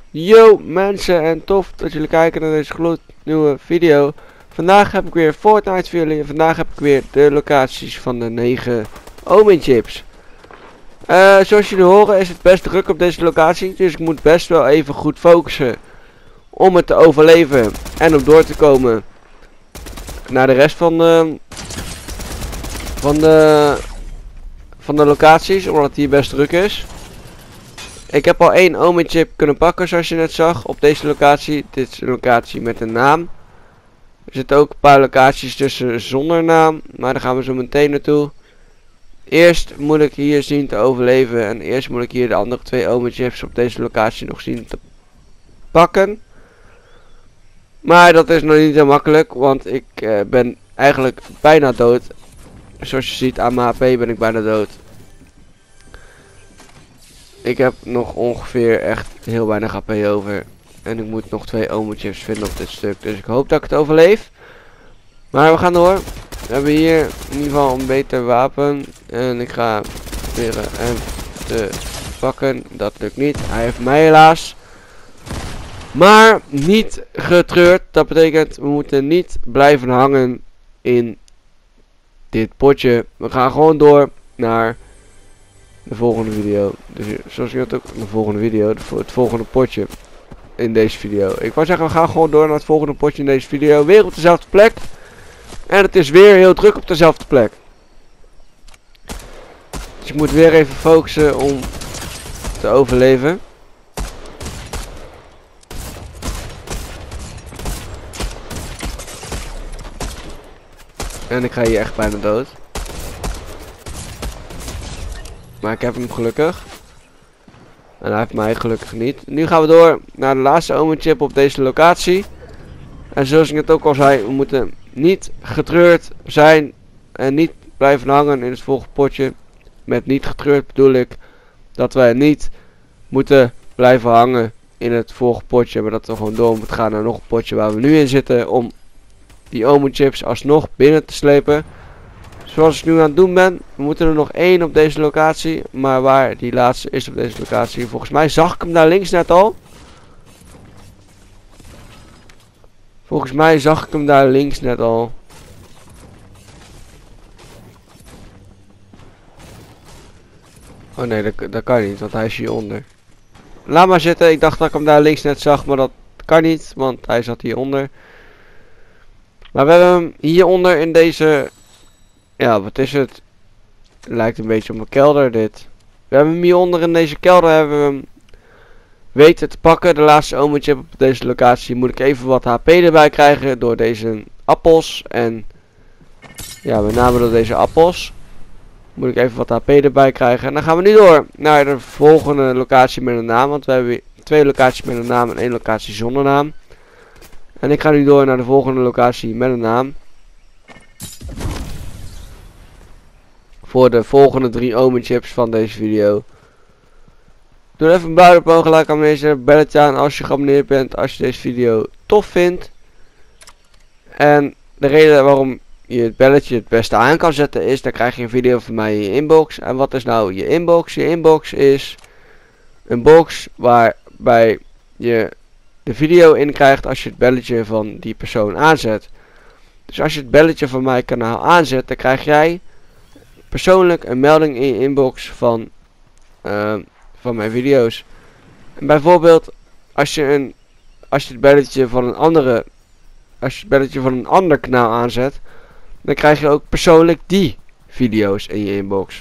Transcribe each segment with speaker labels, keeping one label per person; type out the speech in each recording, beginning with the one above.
Speaker 1: Yo mensen, en tof dat jullie kijken naar deze gloednieuwe video. Vandaag heb ik weer Fortnite voor jullie en vandaag heb ik weer de locaties van de 9 Omen chips. Zoals jullie horen is het best druk op deze locatie, dus ik moet best wel even goed focussen om het te overleven en om door te komen naar de rest van de locaties, omdat het hier best druk is. Ik heb al 1 Omen chip kunnen pakken, zoals je net zag, op deze locatie. Dit is een locatie met een naam. Er zitten ook een paar locaties tussen zonder naam, maar daar gaan we zo meteen naartoe. Eerst moet ik hier zien te overleven en eerst moet ik hier de andere 2 Omen chips op deze locatie nog zien te pakken. Maar dat is nog niet zo makkelijk, want ik ben eigenlijk bijna dood. Zoals je ziet aan mijn HP ben ik bijna dood. Ik heb nog ongeveer echt heel weinig HP over. En ik moet nog 2 Omen chips vinden op dit stuk. Dus ik hoop dat ik het overleef. Maar we gaan door. We hebben hier in ieder geval een beter wapen. En ik ga proberen hem te pakken. Dat lukt niet. Hij heeft mij helaas. Maar niet getreurd. Dat betekent we moeten niet blijven hangen in dit potje. We gaan gewoon door naar de volgende video. Dus zoals je het ook in de volgende video, het volgende potje in deze video. Ik wou zeggen, we gaan gewoon door naar het volgende potje in deze video. Weer op dezelfde plek. En het is weer heel druk op dezelfde plek. Dus ik moet weer even focussen om te overleven. En ik ga hier echt bijna dood. Maar ik heb hem gelukkig. En hij heeft mij gelukkig niet. Nu gaan we door naar de laatste Omen chip op deze locatie. En zoals ik het ook al zei, we moeten niet getreurd zijn. En niet blijven hangen in het volgende potje. Met niet getreurd bedoel ik dat wij niet moeten blijven hangen in het volgende potje. Maar dat we gewoon door moeten gaan naar nog een potje waar we nu in zitten. Om die Omen chips alsnog binnen te slepen. Zoals ik nu aan het doen ben. We moeten er nog 1 op deze locatie. Maar waar die laatste is op deze locatie. Volgens mij zag ik hem daar links net al. Volgens mij zag ik hem daar links net al. Oh nee, dat kan niet. Want hij is hieronder. Laat maar zitten. Ik dacht dat ik hem daar links net zag. Maar dat kan niet. Want hij zat hieronder. Maar we hebben hem hieronder in deze... Ja, wat is het? Het lijkt een beetje op een kelder dit. We hebben hem hieronder in deze kelder hebben we hem weten te pakken. De laatste Omen chip op deze locatie. Moet ik even wat HP erbij krijgen door deze appels. En ja, met name door deze appels. Moet ik even wat HP erbij krijgen. En dan gaan we nu door naar de volgende locatie met een naam. Want we hebben weer 2 locaties met een naam en 1 locatie zonder naam. En ik ga nu door naar de volgende locatie met een naam. Voor de volgende 3 Omen chips van deze video. Doe even een duimpje omhoog, like aan deze belletje aan als je geabonneerd bent, als je deze video tof vindt. En de reden waarom je het belletje het beste aan kan zetten is, dan krijg je een video van mij in je inbox. En wat is nou je inbox? Je inbox is een box waarbij je de video in krijgt als je het belletje van die persoon aanzet. Dus als je het belletje van mijn kanaal aanzet, dan krijg jij persoonlijk een melding in je inbox van mijn video's. En bijvoorbeeld als je het belletje van een ander kanaal aanzet, dan krijg je ook persoonlijk die video's in je inbox.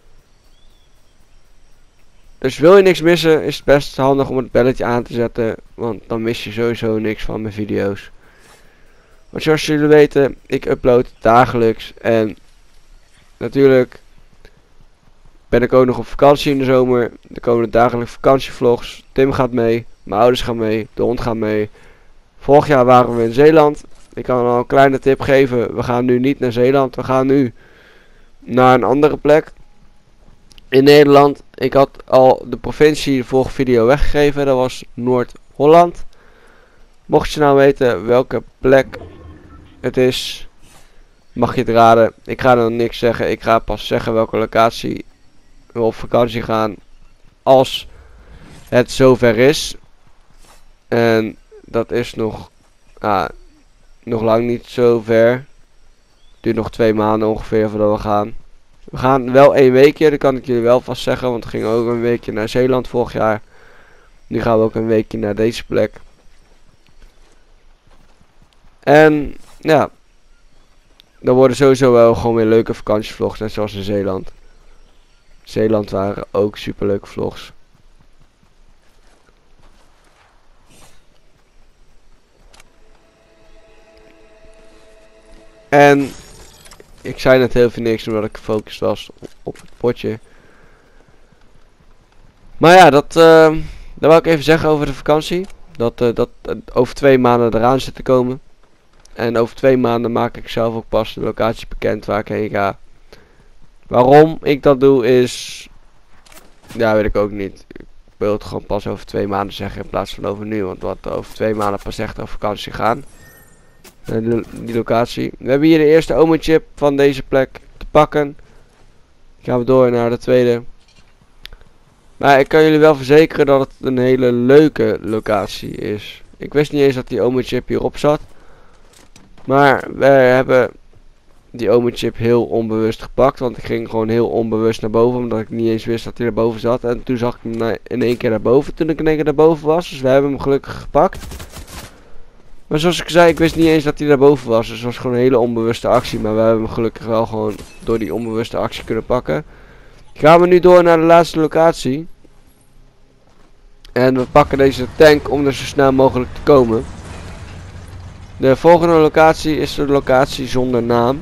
Speaker 1: Dus wil je niks missen, is het best handig om het belletje aan te zetten, want dan mis je sowieso niks van mijn video's. Want zoals jullie weten, ik upload dagelijks en natuurlijk ben ik ook nog op vakantie in de zomer. Er komen dagelijks vakantievlogs. Tim gaat mee, mijn ouders gaan mee, de hond gaat mee. Vorig jaar waren we in Zeeland. Ik kan al een kleine tip geven. We gaan nu niet naar Zeeland. We gaan nu naar een andere plek in Nederland. Ik had al de provincie de vorige video weggegeven. Dat was Noord-Holland. Mocht je nou weten welke plek het is, mag je het raden. Ik ga nog niks zeggen. Ik ga pas zeggen welke locatie we op vakantie gaan als het zover is. En dat is nog lang niet zo ver. Duurt nog 2 maanden ongeveer voordat we gaan. We gaan wel 1 weekje, dat kan ik jullie wel vast zeggen. Want we gingen ook een weekje naar Zeeland vorig jaar. Nu gaan we ook een weekje naar deze plek. En ja, dan worden sowieso wel gewoon weer leuke vakantievlogs, net zoals in Zeeland. Zeeland waren ook super leuke vlogs. En ik zei net heel veel niks omdat ik gefocust was op het potje. Maar ja, dat wou ik even zeggen over de vakantie. Dat over 2 maanden eraan zit te komen. En over 2 maanden maak ik zelf ook pas de locatie bekend waar ik heen ga. Waarom ik dat doe is... Ja, weet ik ook niet. Ik wil het gewoon pas over 2 maanden zeggen in plaats van over nu. Want wat over 2 maanden pas echt op vakantie gaan. Die locatie. We hebben hier de eerste omenchip van deze plek te pakken. Gaan we door naar de tweede. Maar ik kan jullie wel verzekeren dat het een hele leuke locatie is. Ik wist niet eens dat die omenchip hierop zat. Maar we hebben die omenchip heel onbewust gepakt. Want ik ging gewoon heel onbewust naar boven. Omdat ik niet eens wist dat hij erboven zat. En toen zag ik hem in één keer naar boven. Toen ik in één keer naar boven was. Dus we hebben hem gelukkig gepakt. Maar zoals ik zei, ik wist niet eens dat hij daarboven was. Dus het was gewoon een hele onbewuste actie. Maar we hebben hem gelukkig wel gewoon door die onbewuste actie kunnen pakken. Gaan we nu door naar de laatste locatie. En we pakken deze tank om er zo snel mogelijk te komen. De volgende locatie is de locatie zonder naam.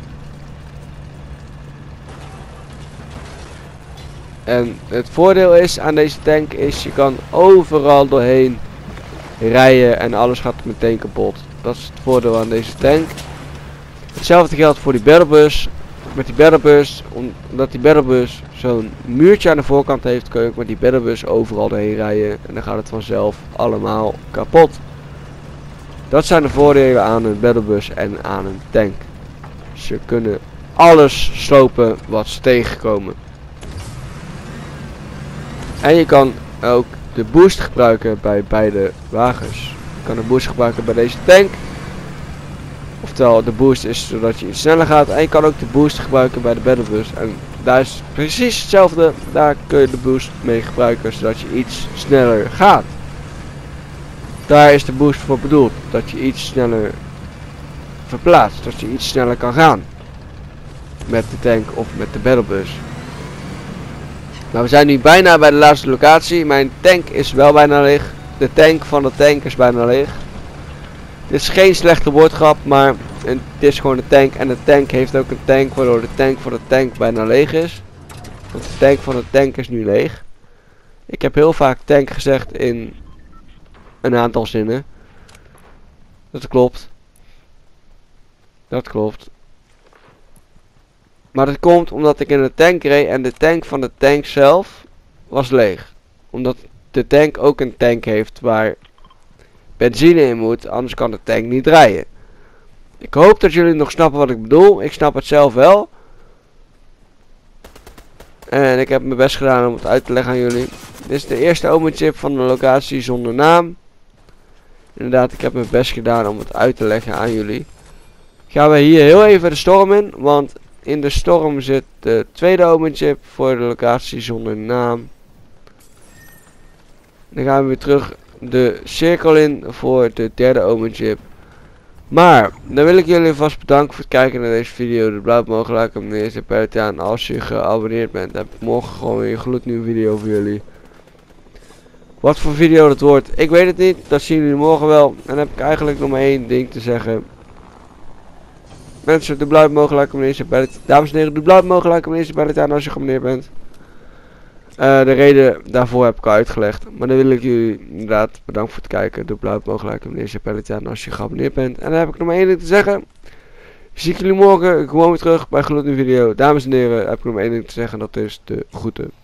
Speaker 1: En het voordeel is aan deze tank is je kan overal doorheen rijden en alles gaat meteen kapot. Dat is het voordeel aan deze tank. Hetzelfde geldt voor die battlebus. Met die battlebus, omdat die battlebus zo'n muurtje aan de voorkant heeft, kun je ook met die battlebus overal doorheen rijden. En dan gaat het vanzelf allemaal kapot. Dat zijn de voordelen aan een battlebus en aan een tank. Ze kunnen alles slopen wat ze tegenkomen. En je kan ook de boost gebruiken bij beide wagens. Je kan de boost gebruiken bij deze tank. Oftewel, de boost is zodat je iets sneller gaat. En je kan ook de boost gebruiken bij de battlebus. En daar is precies hetzelfde. Daar kun je de boost mee gebruiken zodat je iets sneller gaat. Daar is de boost voor bedoeld. Dat je iets sneller verplaatst. Dat je iets sneller kan gaan. Met de tank of met de battlebus. Nou, we zijn nu bijna bij de laatste locatie. Mijn tank is wel bijna leeg. De tank van de tank is bijna leeg. Dit is geen slechte woordgrap, maar het is gewoon een tank. En de tank heeft ook een tank, waardoor de tank van de tank bijna leeg is. Want de tank van de tank is nu leeg. Ik heb heel vaak tank gezegd in een aantal zinnen. Dat klopt. Dat klopt. Maar dat komt omdat ik in de tank reed en de tank van de tank zelf was leeg. Omdat de tank ook een tank heeft waar benzine in moet, anders kan de tank niet rijden. Ik hoop dat jullie nog snappen wat ik bedoel. Ik snap het zelf wel. En ik heb mijn best gedaan om het uit te leggen aan jullie. Dit is de eerste omenchip van de locatie zonder naam. Inderdaad, ik heb mijn best gedaan om het uit te leggen aan jullie. Gaan we hier heel even de storm in, want in de storm zit de tweede omenchip voor de locatie zonder naam. Dan gaan we weer terug de cirkel in voor de derde omenchip. Maar, dan wil ik jullie vast bedanken voor het kijken naar deze video. De blauw mogelijk om de eerste pijltje aan. Als je geabonneerd bent, heb ik morgen gewoon weer een gloednieuwe video voor jullie. Wat voor video dat wordt, ik weet het niet. Dat zien jullie morgen wel. En dan heb ik eigenlijk nog maar één ding te zeggen. Mensen, doe blauw mogelijk om de eerste pijltje. Dames en heren, doe blauw mogelijk om de eerste pijltje aan als je geabonneerd bent. De reden daarvoor heb ik al uitgelegd. Maar dan wil ik jullie inderdaad bedanken voor het kijken. Doe blauw mogelijk om de eerste pijltje aan als je geabonneerd bent. En dan heb ik nog maar één ding te zeggen. Zie ik jullie morgen gewoon weer terug bij een gloednieuwe video. Dames en heren, heb ik nog maar één ding te zeggen. Dat is de groeten.